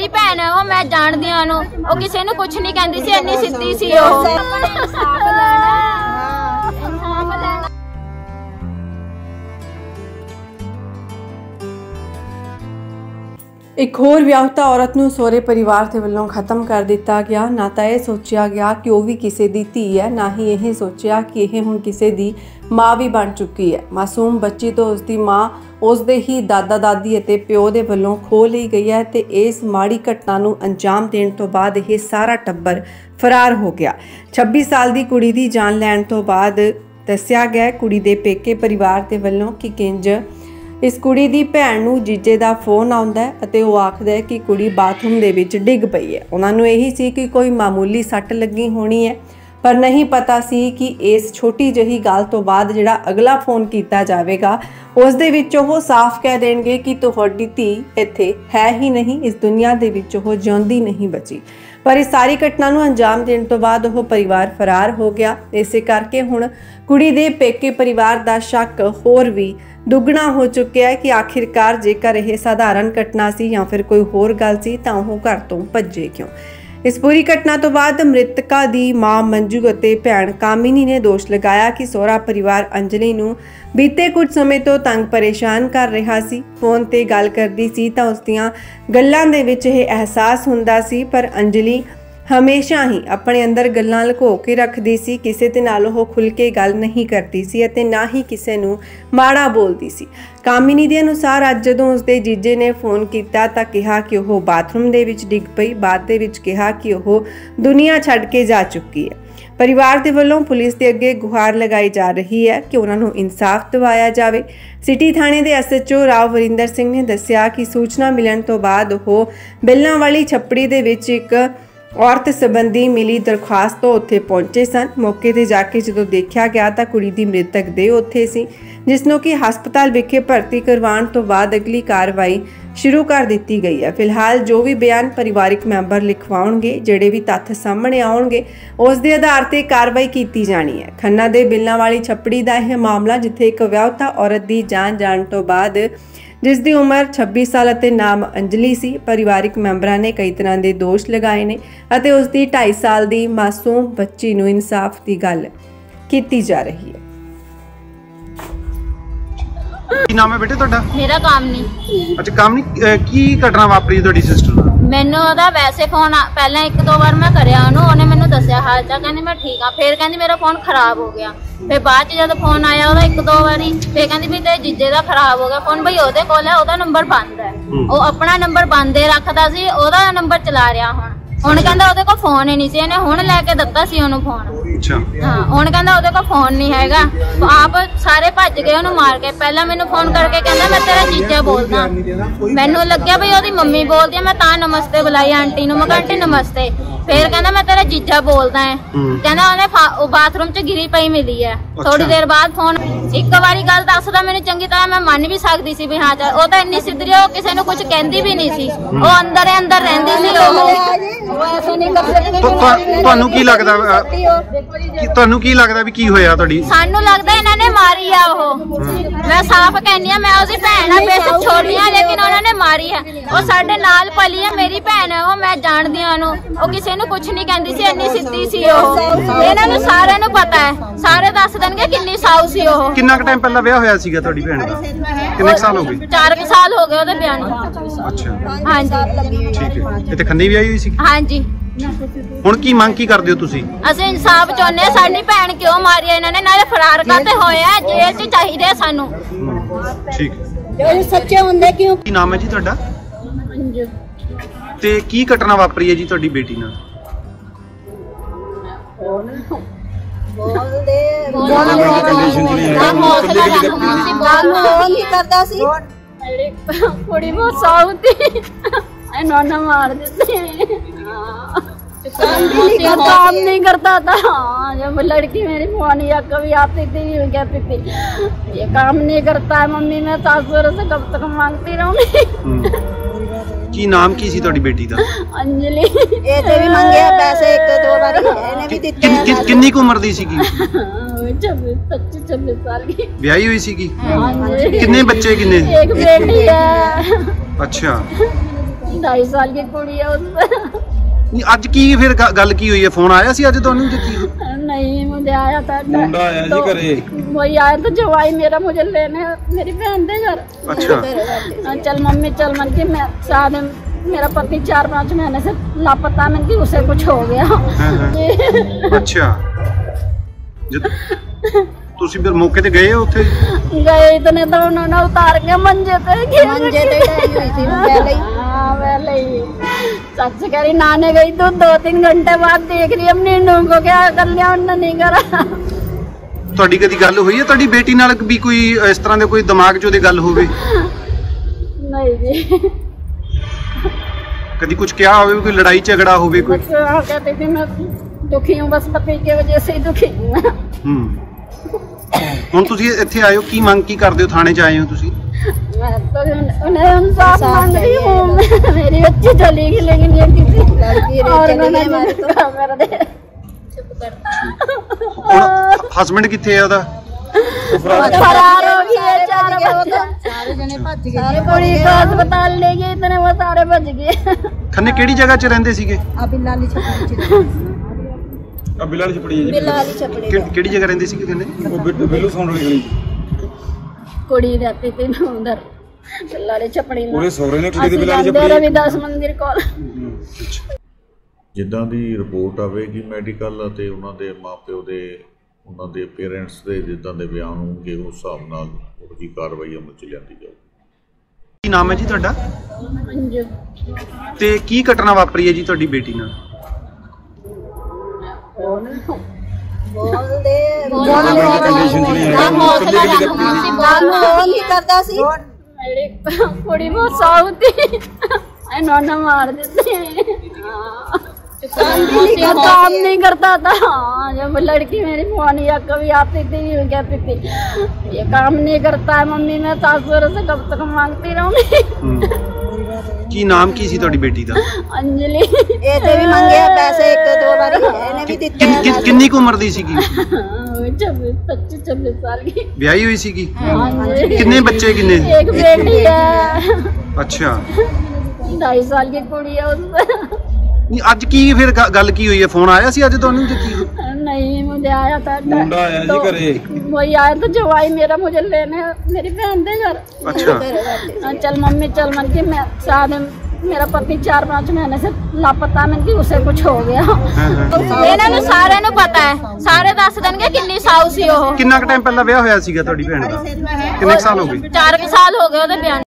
मेरी भैन है, वो मैं जानदी हां ओनू, ओ किसी नू कुछ नहीं कहंदी सी, इन्नी सिद्धी सी ओ। एक होर विआहता औरत नूं सोहरे परिवार के वल्लों खत्म कर दिता गया। ना तो यह सोचा गया कि वह भी किसी की धी है, ना ही यह सोचा कि यह हुण किसी की माँ भी बन चुकी है। मासूम बच्ची तो उसकी माँ उसदे ही दादा दादी अते प्यो दे वल्लों खो ली गई है ते इस माड़ी घटना नूं अंजाम देण तो बाद यह सारा टब्बर फरार हो गया। 26 साल की कुड़ी की जान लैण तो बाद दस्सिया गया कुड़ी दे पेके परिवार दे वल्लों कि किंज इस कुड़ी दी भैन नूं जीजे दा फोन आउंदा है अते वो आखदा है कि कुड़ी बाथरूम दे विच डिग पई है। उन्हां नूं यही सी कि कोई मामूली सੱਟ लगी होनी है, पर नहीं पता सी कि इस छोटी जही गल तो बाद जिहड़ा अगला फोन कीता जावेगा उस दे विच ओह साफ कह देणगे कि तुहाडी धी इत्थे है ही नहीं, इस दुनिया दे विच ओह जिउंदी नहीं बची। पर इस सारी घटना नूं अंजाम देण तो बाद ओह परिवार फरार हो गया। इसे करके हुण कुड़ी दे पेके परिवार दा शक होर भी दुगना हो चुका है कि आखिरकार जेकर यह साधारण घटना सी या फिर कोई होर गल सी तां ओह घर तो भज्जे क्यों। इस पूरी घटना तो बाद मृतका दी मां मंजू अते भैन कामिनी ने दोष लगाया कि सोहरा परिवार अंजलि नूं बीते कुछ समय तो तंग परेशान कर रहा सी। फोन ते गल करदी सी तां उसदियां गल्लां दे विच यह एहसास हुंदा सी, पर अंजलि हमेशा ही अपने अंदर गल्लां लुको के रखदी सी, किसी दे नाल ओह खुल के गल नहीं करती सी अते ना ही किसी नूं माड़ा बोलदी सी। कामिनी दे अनुसार अज जदों उसदे जीजे ने फोन कीता तां कहा कि ओह बाथरूम दे विच डिग पई, बाद दे विच कहा कि ओह दुनिया छड्ड के जा चुकी है। परिवार दे वल्लों पुलिस दे अगे गुहार लगाई जा रही है कि उन्हां नूं इंसाफ दिवाया जावे। सिटी थाणे दे SHO राव वरिंदर सिंह ने दस्सिया कि सूचना मिलण तो बाद ओह बिल्लां वाली छप्पड़ी दे विच एक औरत संबंधी मिली दरखास्त तो उत्थे पहुंचे सन। मौके ते जाके जदों देखा गया तो कुड़ी दी मृतक देह उत्थे सी, जिसनों कि हस्पताल विखे भर्ती करवाउण तो बाद अगली कार्रवाई शुरू कर दी गई है। फिलहाल जो भी बयान परिवारिक मैंबर लिखवाउणगे, जिहड़े भी तत्थ सामने आउणगे उस दे आधार ते कार्रवाई की जानी है। खन्ना दे बिल्लां वाली छप्पड़ी दा यह मामला जिथे एक विआहता औरत दी जान जाण तो बाद जिस दी उम्र 26 साल अते नाम अंजलि सी, परिवारिक मैंबरां ने कई तरह के दोष लगाए ने अते उस दी 2.5 साल दी मासूम बच्ची नूं इंसाफ की गल कीती जा रही है। ਕੀ ਨਾਮ ਹੈ ਬੇਟੇ ਤੁਹਾਡਾ? मेरा काम नहीं। ਅੱਛਾ ਕੰਮ ਨਹੀਂ, ਕੀ ਘਟਨਾ ਵਾਪਰੀ ਤੁਹਾਡੀ ਸਿਸਟਰ ਨਾਲ? मैनू ओहदा वैसे फोन पहले 1-2 बार मैं करया ओने मैनू दस्सिया हाल चाल, कहंदी मैं ठीक हाँ। फिर कहंदी मेरा फोन खराब हो गया। फिर बाद जब फोन आया ओहदा 1-2 बारी, फिर कहंदी भी तेरे जीजे दा खराब हो गया फोन। भाई ओहदे कोल है, ओहदा नंबर बंद है, वो अपना नंबर बंद ही रखदा सी, ओहदा नंबर चला रहा हुण कहंदा ओहदे कोल फोन ही नहीं सी, इहने हुण लैके दित्ता सी ओनू फोन। अच्छा हाँ, हुण कहंदा ओहदे कोल फोन नहीं हैगा। आप सारे भज गए ओनू मार के। पहला मैनू फोन करके कहंदा मैं तेरा जीजा बोलदा। मैनू लग्या भी ओहदी मम्मी बोलदी है, मैं तां नमस्ते बुलाई आंटी नूं, मैं कहा आंटी नमस्ते। फिर कहंदा मैं तेरा जीजा बोलदा है, कहंदा ओने बाथरूम च गिरी पई मिली है। थोड़ी देर बाद फोन एक बारी गल दसदा मैनू चंगी तरह, मैं मन भी सकदी सी भी हाँ चल, ओ तां इन्नी सिद्धरी ओ किसी नूं कुछ कहंदी भी नहीं सी, ओ अंदर ही अंदर रहिंदी सी। ਤੁਹਾਨੂੰ ਕੀ ਲੱਗਦਾ ਤੁਹਾਨੂੰ ਕੀ ਲੱਗਦਾ ਵੀ ਕੀ ਹੋਇਆ ਤੁਹਾਡੀ? ਸਾਨੂੰ ਲੱਗਦਾ ਇਹਨਾਂ ਨੇ ਮਾਰੀ ਆ ਉਹ। ਮੈਂ ਸਾਫ਼ ਕਹਿੰਨੀ ਆ, ਮੈਂ ਉਹਦੀ ਭੈਣ ਆ, ਬੇਸ਼ੱਕ ਛੋਟੀ ਆ ਲੇਕਿਨ ਉਹਨਾਂ ਨੇ ਮਾਰੀ ਆ। ਉਹ ਸਾਡੇ ਨਾਲ ਪਲੀ ਆ, ਮੇਰੀ ਭੈਣ ਆ, ਉਹ ਮੈਂ ਜਾਣਦੀ ਆ ਉਹਨੂੰ, ਉਹ ਕਿਸੇ ਨੂੰ ਕੁਝ ਨਹੀਂ ਕਹਿੰਦੀ ਸੀ, ਇੰਨੀ ਸਿੱਧੀ ਸੀ ਉਹ। ਇਹਨਾਂ ਨੂੰ ਸਾਰਿਆਂ ਨੂੰ ਪਤਾ ਹੈ, ਸਾਰੇ ਦੱਸ ਦੇਣਗੇ ਕਿੰਨੀ ਸਾਊ ਸੀ ਉਹ। ਕਿੰਨਾ ਕੁ ਟਾਈਮ ਪਹਿਲਾਂ ਵਿਆਹ ਹੋਇਆ ਸੀਗਾ ਤੁਹਾਡੀ ਭੈਣ ਦਾ? ਕਿੰਨੇ ਸਾਲ ਹੋ ਗਏ? 4 ਸਾਲ ਹੋ ਗਏ ਉਹਦੇ ਵਿਆਹ ਨੂੰ। ਅੱਛਾ ਹਾਂਜੀ ਠੀਕ ਹੈ। ਇੱਥੇ ਖੰਨੇ ਵਿਆਹੀ ਹੋਈ ਸੀ? ਹਾਂਜੀ। ਹੁਣ ਕੀ ਮੰਗ ਕੀ ਕਰਦੇ ਹੋ ਤੁਸੀਂ? ਅਸੀਂ ਇਨਸਾਫ ਚਾਹੁੰਦੇ ਆ, ਸਾਡੀ ਭੈਣ ਕਿਉਂ ਮਾਰੀ ਇਹਨਾਂ ਨੇ, ਨਾਲੇ ਫਰਾਰ ਕਾਤੇ ਹੋਏ ਆ, ਜੇਲ੍ਹ 'ਚ ਚਾਹੀਦੇ ਸਾਨੂੰ। ਠੀਕ ਜੋ ਸੱਚੇ ਹੁੰਦੇ ਕਿਉਂ। ਕੀ ਨਾਮ ਹੈ ਜੀ ਤੁਹਾਡਾ? ਤੇ ਕੀ ਘਟਨਾ ਵਾਪਰੀ ਹੈ ਜੀ ਤੁਹਾਡੀ ਬੇਟੀ ਨਾਲ? ਕੁੜੀ ਬਹੁਤ ਸਾਊ ਸੀ, ਇਹਨਾਂ ਨੇ ਮਾਰ ਦਿੱਤੇ। काम नहीं करता था। जब लड़की मेरी फोन या कभी आती थी कहती थी ये काम नहीं करता है मम्मी, मैं सासुर से कब तक मांगती रहूंगी। की नाम की सी ਤੁਹਾਡੀ बेटी ਦਾ? अंजलि। ਇਹ ਤੇ ਵੀ ਮੰਗਿਆ ਪੈਸੇ 1-2 ਵਾਰੀ, ਇਹਨੇ ਵੀ ਦਿੱਤੇ। ਕਿੰਨੀ ਕੁ ਉਮਰ ਦੀ ਸੀਗੀ? 26 साल की। ਵਿਆਹੀ ਹੋਈ ਸੀਗੀ? ਕਿੰਨੇ ਬੱਚੇ? ਕਿੰਨੇ? एक बेटी है। अच्छा 2.5 साल की कुड़ी है उससे। ਨਹੀਂ ਅੱਜ ਕੀ ਫਿਰ ਗੱਲ ਕੀ ਹੋਈ ਹੈ? ਫੋਨ ਆਇਆ ਸੀ ਅੱਜ ਤੁਹਾਨੂੰ ਜਾਂ ਕੀ? नहीं मुझे आया था मुंडा आया जी घरे। वही आया तो जवाई मेरा मुझे लेने मेरी बहन दे घर। अच्छा। चल मम्मी चल मन की मैं शादी मेरा पति 4-5 महीने से लापता मन की उसे कुछ हो गया। अच्छा ਤੁਸੀਂ ਫਿਰ ਮੌਕੇ ਤੇ ਗਏ ਹੋ ਉੱਥੇ? गए इतने तो उन्होंने उतार के मंजे पे ਮੰਜੇ ਤੇ ਡਾਈ ਹੋਈ ਸੀ ਪਹਿਲੇ ਹੀ। हाँ पहले ही सच कह रही नहाने गई तो 2-3 घंटे बाद देख रही अपनी नूह को क्या कर लिया उन्होंने नहीं करा। ਤੁਹਾਡੀ ਕਦੀ ਗੱਲ ਹੋਈ ਹੈ ਤੁਹਾਡੀ ਬੇਟੀ ਨਾਲ ਵੀ ਕੋਈ ਇਸ ਤਰ੍ਹਾਂ ਦੇ ਕੋਈ ਦਿਮਾਗ 'ਚ ਉਹਦੇ ਗੱਲ ਹੋਵੇ? नहीं जी ਕਦੀ ਕੁਝ ਕਿਹਾ ਹੋਵੇ ਕੋਈ ਲੜਾਈ ਝਗੜਾ ਹੋਵੇ ਕੋਈ? बस कहती थी मैं दुखी हूँ बस पति की वजह से ही दुखी हूँ मैं। ਹੁਣ ਤੁਸੀਂ ਇੱਥੇ ਆਏ ਹੋ ਕੀ ਮੰਗ ਕੀ ਕਰਦੇ ਹੋ? ਥਾਣੇ 'ਚ ਆਏ ਹੋ ਤੁਸੀਂ? मैं तो उन्हें इंसाफ मांग रही हूँ। मेरी बच्ची चली गई लेकिन ये किसी लड़की रह और चली उन्होंने गई हमारे तो। क्या कर दे। ਹੁਣ ਹਸਬੰਡ ਕਿੱਥੇ ਹੈ ਉਹਦਾ? फरार हो गई है सारे जने भज गए। कुड़ी को अस्पताल ले गए इतने वो सारे भज गए। ਖੰਨੇ ਕਿਹੜੀ ਜਗ੍ਹਾ 'ਚ ਰਹਿੰਦੇ ਸੀਗੇ? ਅਭੀ ਲਾਲੀ ਛਪੜੀ ਆ ਬਿਲਾਲ ਛਪੜੀ ਹੈ ਜੀ। ਲਾਲੀ ਛਪੜੀ ਕਿਹੜੀ ਜਗ੍ਹਾ ਰਹਿੰਦੇ ਸੀਗੇ ਖੰਨੇ? ਉਹ ਬਿੱਲੂ ਸੌਣ ਵਾਲੀ ਗਲੀ। कुड़ी रहती थी मैं उधर बिलाली छपड़ी में। ਉਹਦੇ ਸਹੁਰੇ ਨੇ ਕੁੜੀ ਦੀ ਬਿਲਾਲ असि ਛਪੜੀ। रविदास मंदिर कोल। ਜਿੱਦਾਂ ਦੀ ਰਿਪੋਰਟ ਆਵੇਗੀ ਮੈਡੀਕਲ ਅਤੇ ਉਹਨਾਂ ਦੇ ਮਾਪਿਓ ਦੇ ਉਹਨਾਂ ਦੇ ਪੇਰੈਂਟਸ ਦੇ ਜਿੱਦਾਂ ਦੇ ਬਿਆਨ ਹੋਣਗੇ ਉਸ ਹਿਸਾਬ ਨਾਲ ਉਹ ਜੀ ਕਾਰਵਾਈ ਅਮਲ 'ਚ ਲਿਆਂਦੀ ਜਾਊਗੀ। ਕੀ ਨਾਮ ਹੈ ਜੀ ਤੁਹਾਡਾ मंजू ਤੇ ਕੀ ਘਟਨਾ ਵਾਪਰੀ ਹੈ ਜੀ ਤੁਹਾਡੀ ਬੇਟੀ ਨਾਲ? ਬੋਲਦੇ ਕੰਡੀਸ਼ਨ ਚ ਨਹੀਂ ਹੈ। ਬੋਲ ਨਹੀਂ ਕਰਦਾ ਸੀ। मेरी कुड़ी बहुत साउ थी इन्होंने मार देते। काम नहीं करता था। जब लड़की मेरी फोन या कभी आती थी कहती थी ये काम नहीं करता है मम्मी मैं सासुर से कब तक मांगती रहूंगी। ਕੀ ਨਾਮ ਕੀ ਸੀ ਤੁਹਾਡੀ ਬੇਟੀ ਦਾ? अंजलि ਇਹ ਤੇ ਵੀ ਮੰਗਿਆ ਪੈਸੇ 1-2 ਵਾਰੀ ਇਹਨੇ ਵੀ ਦਿੱਤੇ ਆ। ਕਿੰਨੀ ਕੁ ਉਮਰ ਦੀ ਸੀਗੀ? 25-26 साल की। ਵਿਆਹੀ ਹੋਈ ਸੀਗੀ? हाँ जी। ਕਿੰਨੇ ਬੱਚੇ ਕਿੰਨੇ? एक बेटी है। ਅੱਛਾ। 2.5 साल की कुड़ी है उससे। ਨਹੀਂ ਅੱਜ ਕੀ ਫਿਰ ਗੱਲ ਕੀ ਹੋਈ ਹੈ? ਫੋਨ ਆਇਆ ਸੀ ਅੱਜ ਤੁਹਾਨੂੰ ਜਾਂ ਕੀ? नहीं मुझे आया था ਮੁੰਡਾ ਆਇਆ ਜੀ ਘਰੇ। वही आया तो जवाई मेरा मुझे लेने मेरी बहन दे घर। ਅੱਛਾ। चल मम्मी चल मन की मैं शादी मेरा पति 4-5 महीने से लापता मन की उसे कुछ हो गया। ਇਹਨਾਂ ਨੂੰ ਸਾਰਿਆਂ ਨੂੰ ਪਤਾ ਹੈ ਸਾਰੇ ਦੱਸ ਦੇਣਗੇ ਕਿੰਨੀ ਸਾਊ ਸੀ ਉਹ। ਕਿੰਨਾ ਕੁ ਟਾਈਮ ਪਹਿਲਾਂ ਵਿਆਹ ਹੋਇਆ ਸੀਗਾ ਤੁਹਾਡੀ ਭੈਣ ਦਾ? ਕਿੰਨੇ ਕੁ ਸਾਲ ਹੋ ਗਏ? 4 ਸਾਲ ਹੋ ਗਏ ਉਹਦੇ ਵਿਆਹ